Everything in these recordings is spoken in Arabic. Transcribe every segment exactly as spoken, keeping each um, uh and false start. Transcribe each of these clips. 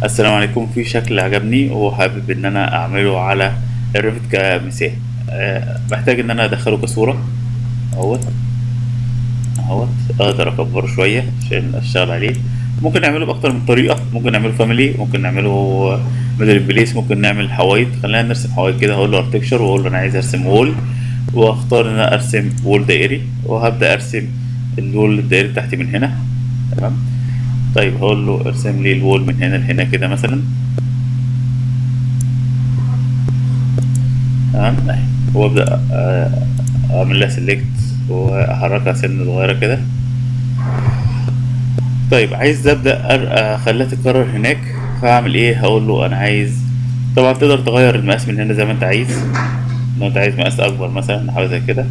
السلام عليكم. في شكل عجبني وحابب ان انا اعمله على الريفت كمثال. أه محتاج ان انا ادخله كصورة اهوت اهوت اقدر اكبره شوية عشان اشتغل عليه. ممكن نعمله باكتر من طريقة، ممكن نعمله فاميلي، ممكن نعمله ميدل بليس، ممكن نعمل حوايط. خلينا نرسم حوايط كده. هقول له ارتكشر واقول له انا عايز ارسم وول، واختار ان انا ارسم وول دائري، وهبدأ ارسم الوول الدائري بتاعتي من هنا. تمام. طيب هقول له ارسم لي الوول من هنا لهنا كده مثلا. تمام اهي. وابدا آه، اعمل لها سيلكت واحركها سنه صغيره كده. طيب عايز ابدا أر- اخليها تتكرر هناك، فاعمل ايه؟ هقول له انا عايز. طبعا تقدر تغير المقاس من هنا زي ما انت عايز. لو انت عايز مقاس اكبر مثلا حاجه زي كده،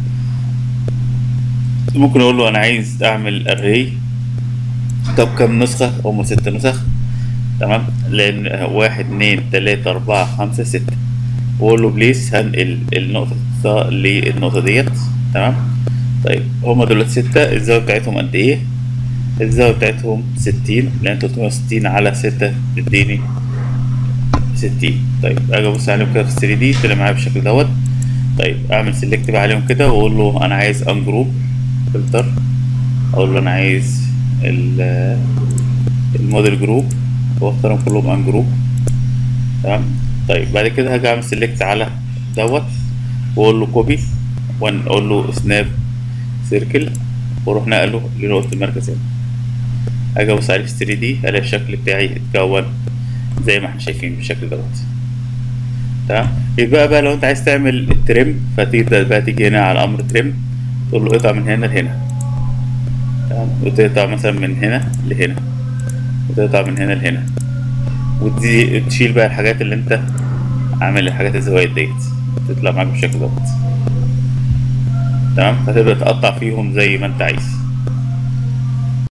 ممكن اقول له انا عايز اعمل اري. طب كم نسخه؟ هم ست نسخ. تمام، لان واحد اتنين تلاته اربعه خمسه سته. واقول له بليس هنقل النقطه للنقطه ديت. تمام. طيب هما دول ستة، الزاوية بتاعتهم قد ايه؟ الزاوية بتاعتهم ستين، لأن تلتمية وستين على ستة تديني ستين. طيب أجي أبص عليهم كده في الثري دي طلع معايا بالشكل دوت. طيب أعمل سيلكت بقى عليهم كده وأقول له أنا عايز أنجروب فلتر. أقول له أنا عايز ال- الموديل جروب، وأختارهم كلهم أنجروب. تمام. طيب بعد كده هاجي أعمل سيلكت على دوت وأقول له كوبي، وأقول له سناب سيركل، واروح نقله لنقطة المركز هنا. اجي ابص عليه في ثري دي الاقي الشكل بتاعي اتكون زي ما احنا شايفين بالشكل دوت. تمام. يبقى بقى لو انت عايز تعمل التريم، فتبدأ بقى تيجي هنا على امر تريم، تقول له اقطع من هنا لهنا. تمام. وتقطع مثلا من هنا لهنا، وتقطع من هنا لهنا، ودي تشيل بقى الحاجات اللي انت عامل الحاجات الزوايد ديت، تطلع معاك بالشكل دوت. تمام. فتبدأ تقطع فيهم زي ما انت عايز.